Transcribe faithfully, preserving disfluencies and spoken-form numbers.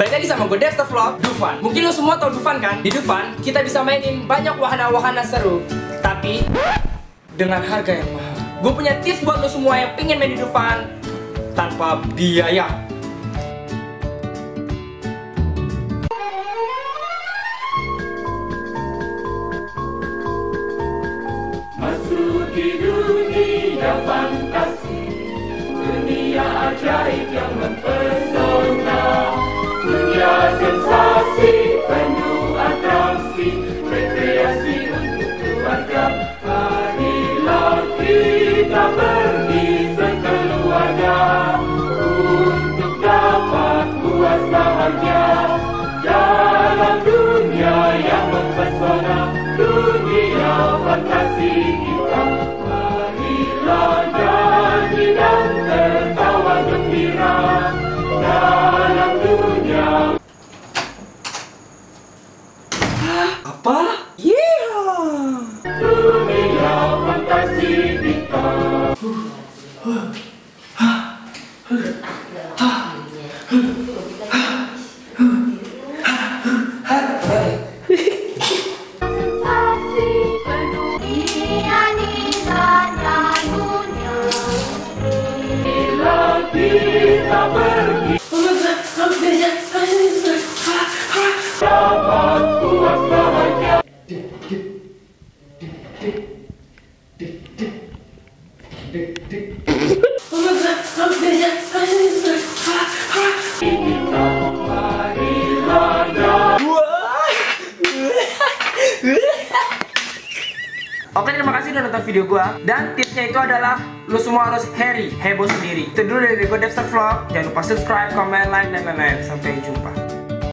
Balik lagi sama gue Devster Vlog, Dufan. Mungkin lo semua tau Dufan kan? Di Dufan, kita bisa mainin banyak wahana-wahana seru, tapi dengan harga yang mahal. Gue punya tips buat lo semua yang pengen main di Dufan tanpa biaya. Masuki dunia fantasi, dunia ajaib yang mempesona, dunia sensasi penuh atraksi, rekreasi untuk keluarga. Marilah kita pergi sekeluarga untuk dapat puas bahagia dalam dunia yang mempesona, dunia fantasi kita. Marilah nyanyi dan tertawa gembira dalam dunia. Apa? Yeah! Dunia fantasi kita. Sensasi penuh indahnya dunia. Bila kita pergi dapat puas bahagia. Oke, terima kasih udah nonton video gua. Dan tipsnya itu adalah lu semua harus hairy, heboh sendiri. Itu dulu dari gue Devster Vlog. Jangan lupa subscribe, comment, like, dan lain-lain. Sampai jumpa.